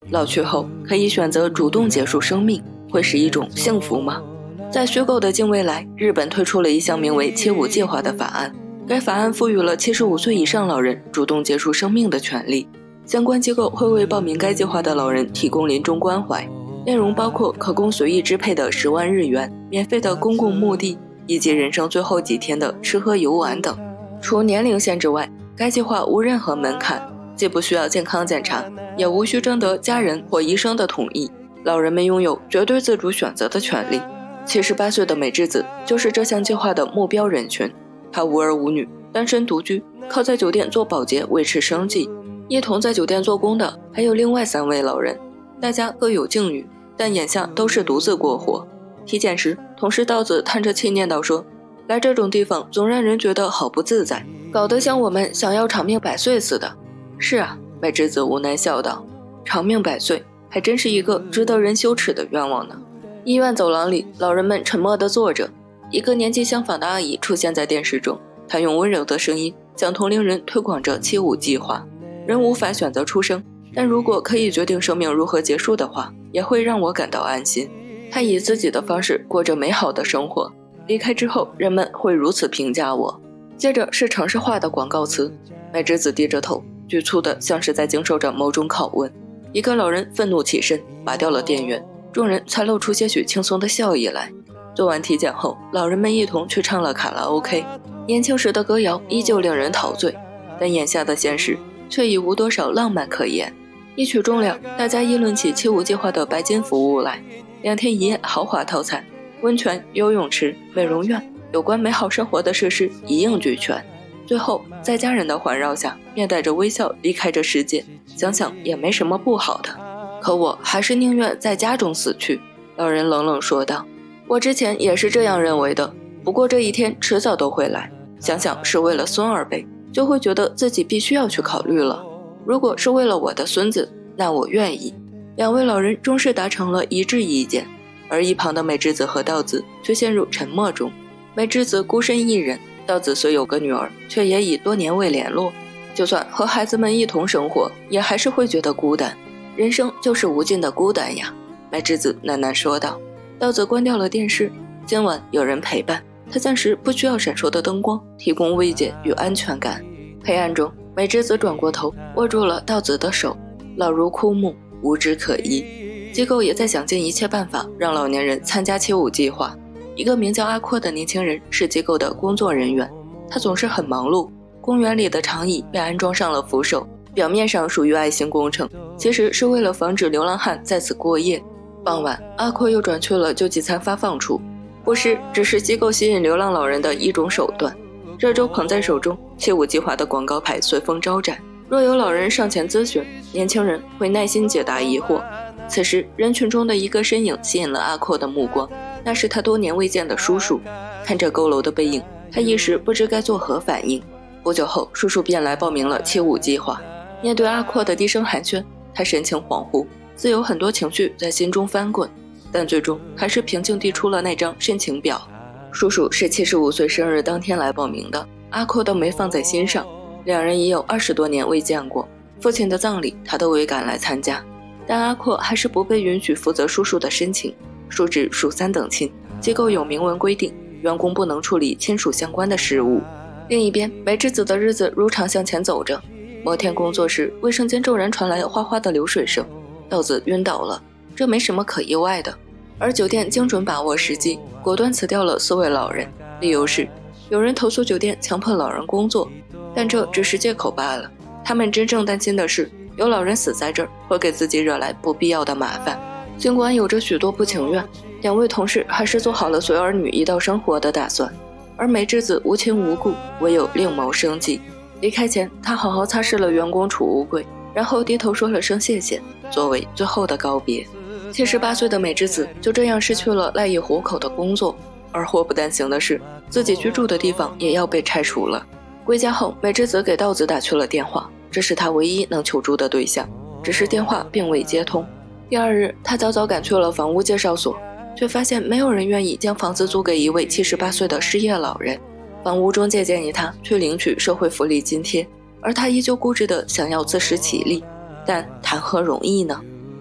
老去后可以选择主动结束生命，会是一种幸福吗？在虚构的近未来，日本推出了一项名为切五计划的法案。该法案赋予了75岁以上老人主动结束生命的权利。相关机构会为报名该计划的老人提供临终关怀，内容包括可供随意支配的10万日元、免费的公共墓地，以及人生最后几天的吃喝游玩等。除年龄限制外，该计划无任何门槛，既不需要健康检查，也无需征得家人或医生的同意。老人们拥有绝对自主选择的权利。78岁的美智子就是这项计划的目标人群。她无儿无女，单身独居，靠在酒店做保洁维持生计。一同在酒店做工的还有另外3位老人，大家各有境遇，但眼下都是独自过活。体检时，同事道子叹着气念叨说，来这种地方总让人觉得好不自在，搞得像我们想要长命百岁似的。是啊，美智子无奈笑道，长命百岁还真是一个值得人羞耻的愿望呢。医院走廊里，老人们沉默地坐着，一个年纪相仿的阿姨出现在电视中，她用温柔的声音向同龄人推广着75计划。人无法选择出生，但如果可以决定生命如何结束的话，也会让我感到安心。她以自己的方式过着美好的生活，离开之后人们会如此评价我。接着是城市化的广告词，美智子低着头，局促的像是在经受着某种拷问。一个老人愤怒起身，拔掉了电源，众人才露出些许轻松的笑意来。做完体检后，老人们一同去唱了卡拉 OK， 年轻时的歌谣依旧令人陶醉，但眼下的现实却已无多少浪漫可言。一曲终了，大家议论起75计划的白金服务来，2天1夜豪华套餐，温泉、游泳池、美容院，有关美好生活的设施一应俱全。最后在家人的环绕下，面带着微笑离开这世界，想想也没什么不好的。可我还是宁愿在家中死去，老人冷冷说道。我之前也是这样认为的，不过这一天迟早都会来，想想是为了孙儿辈，就会觉得自己必须要去考虑了。如果是为了我的孙子，那我愿意。2位老人终是达成了一致意见，而一旁的美智子和道子却陷入沉默中。美智子孤身一人，道子虽有个女儿，却也已多年未联络，就算和孩子们一同生活，也还是会觉得孤单。人生就是无尽的孤单呀，美智子喃喃说道。道子关掉了电视，今晚有人陪伴，他暂时不需要闪烁的灯光提供慰藉与安全感。黑暗中，美智子转过头，握住了道子的手，老如枯木，无枝可依。机构也在想尽一切办法让老年人参加75计划。一个名叫阿阔的年轻人是机构的工作人员，他总是很忙碌。公园里的长椅被安装上了扶手，表面上属于爱心工程，其实是为了防止流浪汉在此过夜。傍晚，阿阔又转去了救济餐发放处，不是只是机构吸引流浪老人的一种手段。这周捧在手中75计划的广告牌随风招展，若有老人上前咨询，年轻人会耐心解答疑惑。此时人群中的一个身影吸引了阿阔的目光，那是他多年未见的叔叔。看着佝偻的背影，他一时不知该作何反应。不久后，叔叔便来报名了75计划。面对阿阔的低声寒暄，他神情恍惚，自有很多情绪在心中翻滚，但最终还是平静递出了那张申请表。叔叔是75岁生日当天来报名的，阿阔都没放在心上。2人已有20多年未见过，父亲的葬礼他都未赶来参加，但阿阔还是不被允许负责叔叔的申请，叔侄属3等亲，机构有明文规定，员工不能处理亲属相关的事务。另一边，美智子的日子如常向前走着。某天工作时，卫生间骤然传来哗哗的流水声，道子晕倒了，这没什么可意外的。而酒店精准把握时机，果断辞掉了4位老人，理由是有人投诉酒店强迫老人工作，但这只是借口罢了。他们真正担心的是有老人死在这儿会给自己惹来不必要的麻烦。尽管有着许多不情愿，2位同事还是做好了随儿女一道生活的打算。而美智子无亲无故，唯有另谋生计。离开前，他好好擦拭了员工储物柜，然后低头说了声谢谢，作为最后的告别。78岁的美智子就这样失去了赖以糊口的工作，而祸不单行的是，自己居住的地方也要被拆除了。归家后，美智子给道子打去了电话，这是他唯一能求助的对象，只是电话并未接通。第2日，他早早赶去了房屋介绍所，却发现没有人愿意将房子租给一位78岁的失业老人。房屋中介建议他去领取社会福利津贴，而他依旧固执地想要自食其力，但谈何容易呢？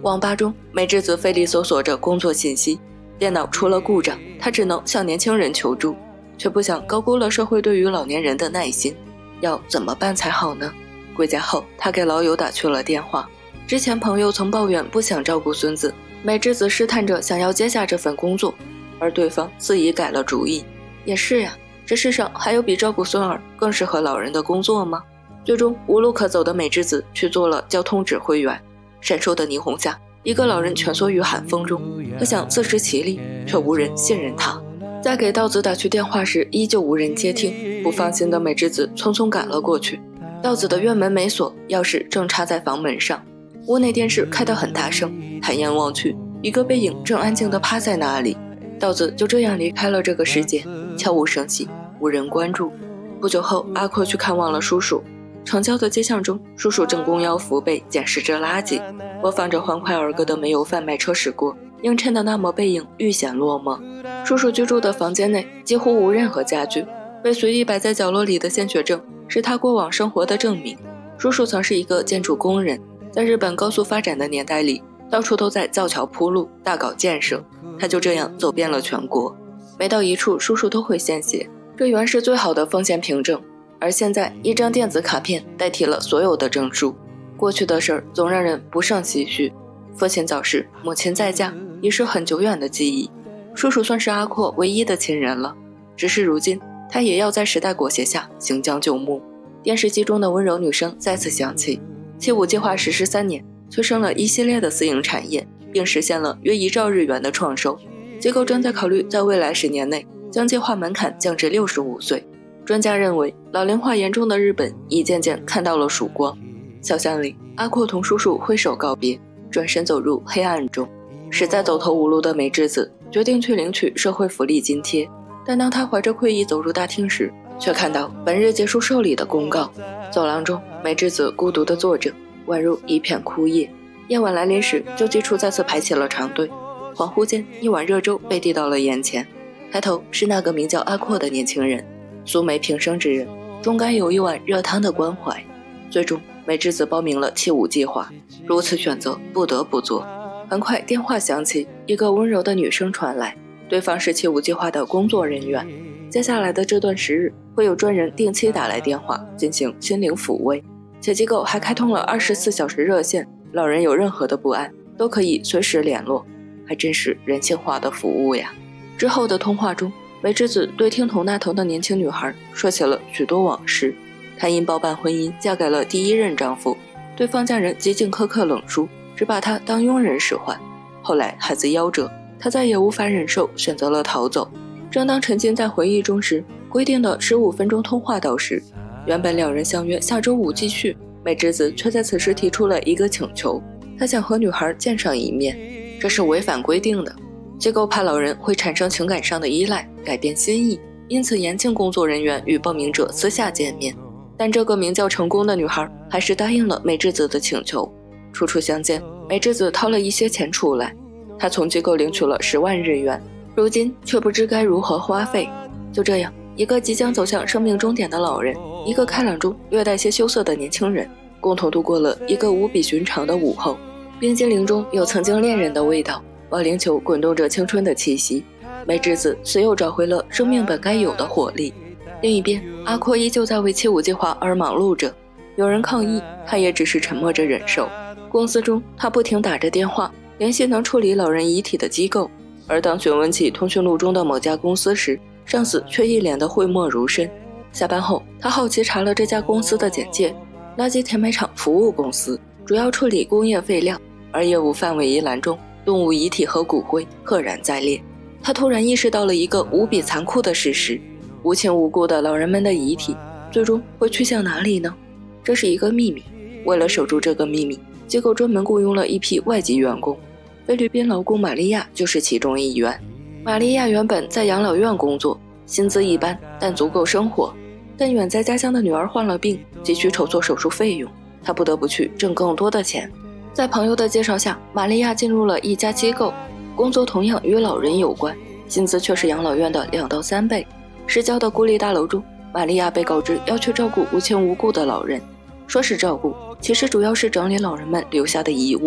网吧中，美智子费力搜索着工作信息，电脑出了故障，她只能向年轻人求助，却不想高估了社会对于老年人的耐心。要怎么办才好呢？归家后，她给老友打去了电话。之前朋友曾抱怨不想照顾孙子，美智子试探着想要接下这份工作，而对方自已改了主意。也是呀，这世上还有比照顾孙儿更适合老人的工作吗？最终无路可走的美智子去做了交通指挥员。闪烁的霓虹下，一个老人蜷缩于寒风中，他想自食其力，却无人信任他。在给道子打去电话时，依旧无人接听。不放心的美智子匆匆赶了过去。道子的院门没锁，钥匙正插在房门上。屋内电视开得很大声，抬眼望去，一个背影正安静地趴在那里。道子就这样离开了这个世界，悄无声息，无人关注。不久后，阿阔去看望了叔叔。城郊的街巷中，叔叔正弓腰扶背捡拾着垃圾，播放着欢快儿歌的煤油贩卖车驶过，映衬的那抹背影愈显落寞。叔叔居住的房间内几乎无任何家具，被随意摆在角落里的鲜血证是他过往生活的证明。叔叔曾是一个建筑工人，在日本高速发展的年代里，到处都在造桥铺路，大搞建设。他就这样走遍了全国，每到一处叔叔都会献血，这原是最好的风险凭证。而现在，一张电子卡片代替了所有的证书。过去的事儿总让人不胜唏嘘。父亲早逝，母亲再嫁，已是很久远的记忆。叔叔算是阿阔唯一的亲人了，只是如今他也要在时代裹挟下行将就木。电视机中的温柔女声再次响起。75计划实施3年，催生了一系列的私营产业，并实现了约1兆日元的创收。机构正在考虑在未来10年内将计划门槛降至65岁。专家认为，老龄化严重的日本已渐渐看到了曙光。小巷里，阿阔同叔叔挥手告别，转身走入黑暗中。实在走投无路的美智子决定去领取社会福利津贴，但当他怀着愧意走入大厅时，却看到本日结束受理的公告。走廊中，美智子孤独地坐着，宛如一片枯叶。夜晚来临时，救济处再次排起了长队。恍惚间，一碗热粥被递到了眼前，抬头是那个名叫阿阔的年轻人。素昧平生之人，终该有一碗热汤的关怀。最终，美智子报名了75计划，如此选择不得不做。很快，电话响起，一个温柔的女声传来，对方是75计划的工作人员。接下来的这段时日，会有专人定期打来电话进行心灵抚慰，且机构还开通了24小时热线，老人有任何的不安都可以随时联络，还真是人性化的服务呀。之后的通话中，美智子对听筒那头的年轻女孩说起了许多往事。她因包办婚姻嫁给了第一任丈夫，对方家人极尽苛刻冷疏，只把她当佣人使唤。后来孩子夭折，她再也无法忍受，选择了逃走。正当沉浸在回忆中时，规定的15分钟通话到时，原本两人相约下周5继续，美智子却在此时提出了一个请求，她想和女孩见上一面，这是违反规定的。机构怕老人会产生情感上的依赖，改变心意，因此严禁工作人员与报名者私下见面。但这个名叫成功的女孩还是答应了美智子的请求。初初相见，美智子掏了一些钱出来，她从机构领取了10万日元，如今却不知该如何花费。就这样，一个即将走向生命终点的老人，一个开朗中略带些羞涩的年轻人，共同度过了一个无比寻常的午后。冰激凌中有曾经恋人的味道，保龄球滚动着青春的气息，美智子似又找回了生命本该有的活力。另一边，阿阔依旧在为75计划而忙碌着，有人抗议，他也只是沉默着忍受。公司中，他不停打着电话联系能处理老人遗体的机构，而当询问起通讯录中的某家公司时，上司却一脸的讳莫如深。下班后，他好奇查了这家公司的简介，垃圾填埋场服务公司，主要处理工业废料，而业务范围一栏中，动物遗体和骨灰赫然在列。他突然意识到了一个无比残酷的事实，无亲无故的老人们的遗体最终会去向哪里呢？这是一个秘密。为了守住这个秘密，机构专门雇佣了一批外籍员工，菲律宾劳工玛利亚就是其中一员。玛利亚原本在养老院工作，薪资一般，但足够生活。但远在家乡的女儿患了病，急需筹措手术费用，她不得不去挣更多的钱。在朋友的介绍下，玛利亚进入了一家机构，工作同样与老人有关，薪资却是养老院的2到3倍。市郊的孤立大楼中，玛利亚被告知要去照顾无亲无故的老人。说是照顾，其实主要是整理老人们留下的遗物。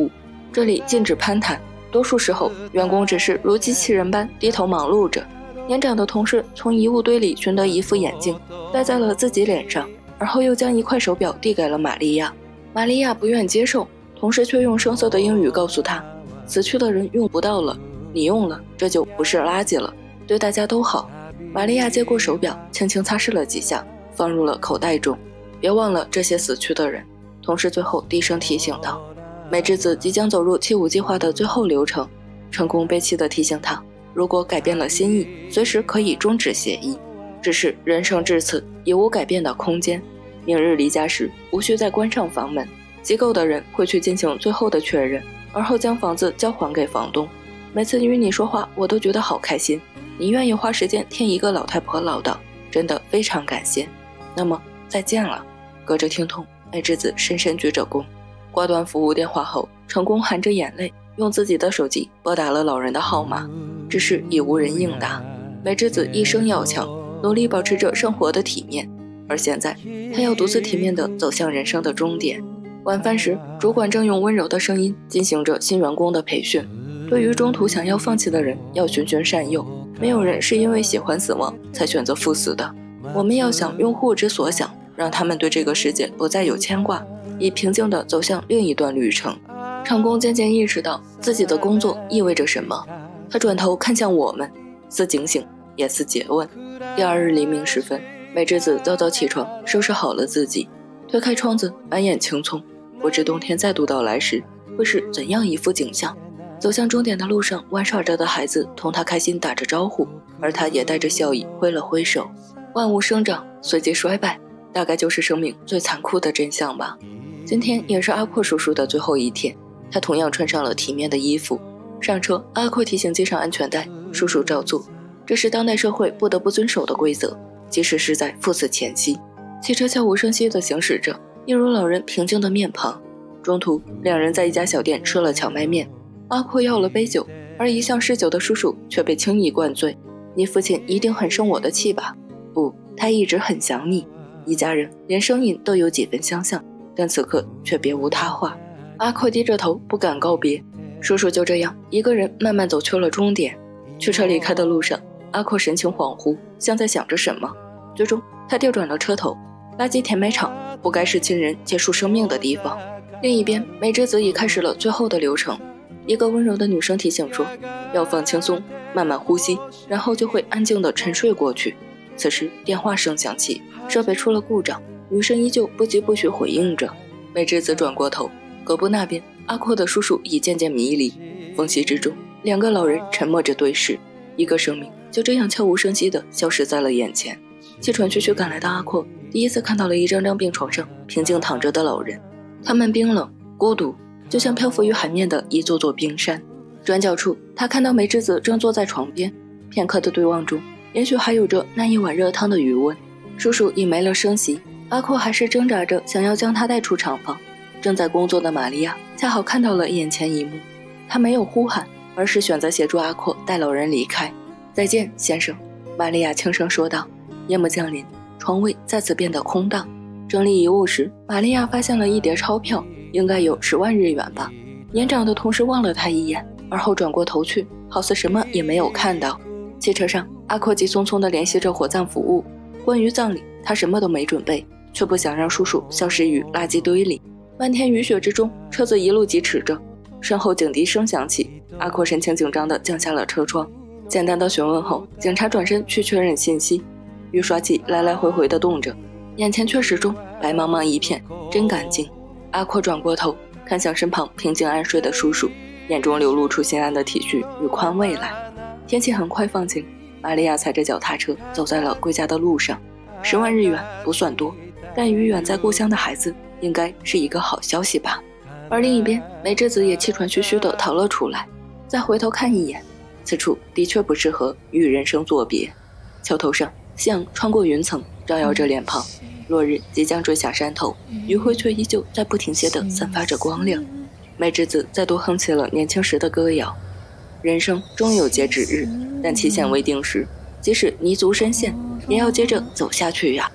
这里禁止攀谈，多数时候员工只是如机器人般低头忙碌着。年长的同事从遗物堆里寻得一副眼镜，戴在了自己脸上，而后又将一块手表递给了玛利亚。玛利亚不愿接受，同事却用生涩的英语告诉她，死去的人用不到了，你用了，这就不是垃圾了，对大家都好。玛利亚接过手表，轻轻擦拭了几下，放入了口袋中。别忘了这些死去的人，同事最后低声提醒道。美智子即将走入七五计划的最后流程，成功悲戚地提醒他，如果改变了心意，随时可以终止协议。只是人生至此，已无改变的空间。明日离家时，无需再关上房门，机构的人会去进行最后的确认，而后将房子交还给房东。每次与你说话，我都觉得好开心。你愿意花时间听一个老太婆唠叨，真的非常感谢。那么再见了。隔着听筒，美智子深深鞠着躬。挂断服务电话后，成功含着眼泪用自己的手机拨打了老人的号码，只是已无人应答。美智子一生要强，努力保持着生活的体面，而现在她要独自体面地走向人生的终点。晚饭时，主管正用温柔的声音进行着新员工的培训。对于中途想要放弃的人，要循循善诱，没有人是因为喜欢死亡才选择赴死的。我们要想用户之所想，让他们对这个世界不再有牵挂，以平静地走向另一段旅程。成功渐渐意识到自己的工作意味着什么，他转头看向我们，似警醒也似诘问。第二日黎明时分，美智子早早起床，收拾好了自己，推开窗子，满眼青葱，不知冬天再度到来时会是怎样一副景象。走向终点的路上，玩耍着的孩子同他开心打着招呼，而他也带着笑意挥了挥手。万物生长，随即衰败，大概就是生命最残酷的真相吧。今天也是阿阔叔叔的最后一天，他同样穿上了体面的衣服。上车，阿阔提醒系上安全带，叔叔照做，这是当代社会不得不遵守的规则，即使是在赴死前夕。汽车悄无声息地行驶着，一如老人平静的面庞。中途，两人在一家小店吃了荞麦面，阿阔要了杯酒，而一向嗜酒的叔叔却被轻易灌醉。你父亲一定很生我的气吧？不，他一直很想你。一家人连声音都有几分相像，但此刻却别无他话。阿阔低着头不敢告别，叔叔就这样一个人慢慢走去了终点。驱车离开的路上，阿阔神情恍惚，像在想着什么。最终他调转了车头，垃圾填埋场不该是亲人结束生命的地方。另一边，美智子已开始了最后的流程。一个温柔的女生提醒说，要放轻松，慢慢呼吸，然后就会安静地沉睡过去。此时电话声响起，设备出了故障，女生依旧不疾不徐回应着。美智子转过头，胳膊那边阿阔的叔叔已渐渐迷离。缝隙之中，两个老人沉默着对视，一个生命就这样悄无声息地消失在了眼前。气喘吁吁赶来的阿阔第一次看到了一张张病床上平静躺着的老人，他们冰冷孤独，就像漂浮于海面的一座座冰山。转角处，他看到美智子正坐在床边，片刻的对望中，也许还有着那一碗热汤的余温。叔叔已没了声息，阿阔还是挣扎着想要将他带出厂房。正在工作的玛利亚恰好看到了眼前一幕，她没有呼喊，而是选择协助阿阔带老人离开。再见，先生，玛利亚轻声说道。夜幕降临，床位再次变得空荡。整理遗物时，玛利亚发现了一叠钞票，应该有10万日元吧。年长的同事望了他一眼，而后转过头去，好似什么也没有看到。汽车上，阿阔急匆匆地联系着火葬服务。关于葬礼，他什么都没准备，却不想让叔叔消失于垃圾堆里。漫天雨雪之中，车子一路疾驰着，身后警笛声响起。阿阔神情紧张地降下了车窗，简单的询问后，警察转身去确认信息。雨刷器来来回回地动着，眼前却始终白茫茫一片，真干净。阿阔转过头，看向身旁平静安睡的叔叔，眼中流露出心安的体恤与宽慰来。天气很快放晴，玛利亚踩着脚踏车走在了归家的路上。10万日元不算多，但于远在故乡的孩子，应该是一个好消息吧。而另一边，美智子也气喘吁吁地逃了出来。再回头看一眼，此处的确不适合与人生作别。桥头上，夕阳穿过云层，照耀着脸庞。落日即将坠下山头，余晖却依旧在不停歇地散发着光亮。美智子再度哼起了年轻时的歌谣。人生终有截止日，但期限未定时，即使泥足深陷，也要接着走下去呀。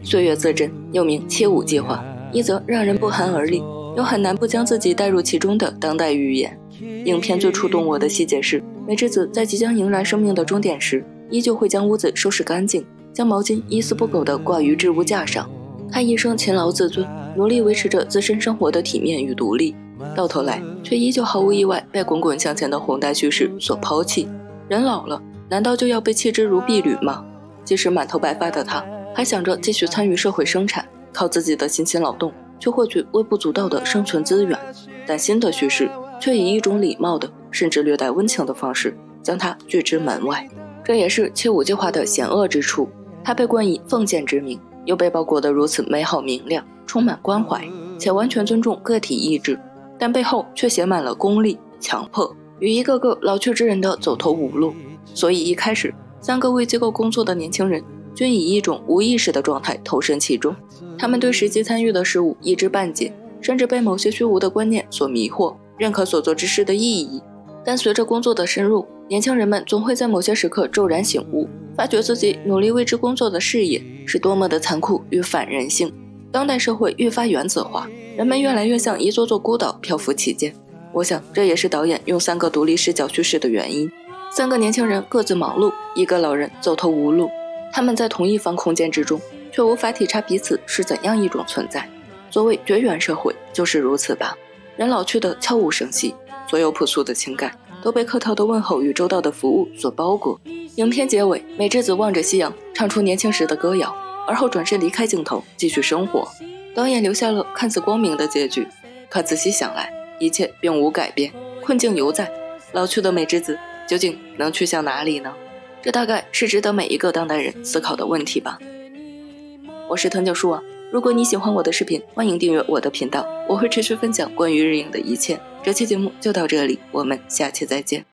岁月自珍，又名切舞计划，一则让人不寒而栗，又很难不将自己带入其中的当代寓言。影片最触动我的细节是，美智子在即将迎来生命的终点时，依旧会将屋子收拾干净，将毛巾一丝不苟地挂于置物架上。她一生勤劳自尊，努力维持着自身生活的体面与独立，到头来却依旧毫无意外被滚滚向前的宏大叙事所抛弃。人老了，难道就要被弃之如敝履吗？即使满头白发的她，还想着继续参与社会生产，靠自己的辛勤劳动去获取微不足道的生存资源。但新的叙事却以一种礼貌的，甚至略带温情的方式将她拒之门外。这也是切舞计划的险恶之处，它被冠以奉献之名，又被包裹得如此美好明亮，充满关怀，且完全尊重个体意志，但背后却写满了功利、强迫与一个个老去之人的走投无路。所以一开始3个为机构工作的年轻人均以一种无意识的状态投身其中，他们对实际参与的事物一知半解，甚至被某些虚无的观念所迷惑，认可所做之事的意义。但随着工作的深入，年轻人们总会在某些时刻骤然醒悟，发觉自己努力为之工作的事业是多么的残酷与反人性。当代社会愈发原子化，人们越来越像一座座孤岛漂浮其间。我想这也是导演用3个独立视角叙事的原因。3个年轻人各自忙碌，一个老人走投无路，他们在同一方空间之中，却无法体察彼此是怎样一种存在。所谓绝缘社会就是如此吧，人老去的悄无声息，所有朴素的情感都被客套的问候与周到的服务所包裹。影片结尾，美智子望着夕阳唱出年轻时的歌谣，而后转身离开镜头继续生活。导演留下了看似光明的结局，可仔细想来，一切并无改变，困境犹在。老去的美智子究竟能去向哪里呢？这大概是值得每一个当代人思考的问题吧。我是藤井树啊，如果你喜欢我的视频，欢迎订阅我的频道，我会持续分享关于日影的一切。这期节目就到这里，我们下期再见。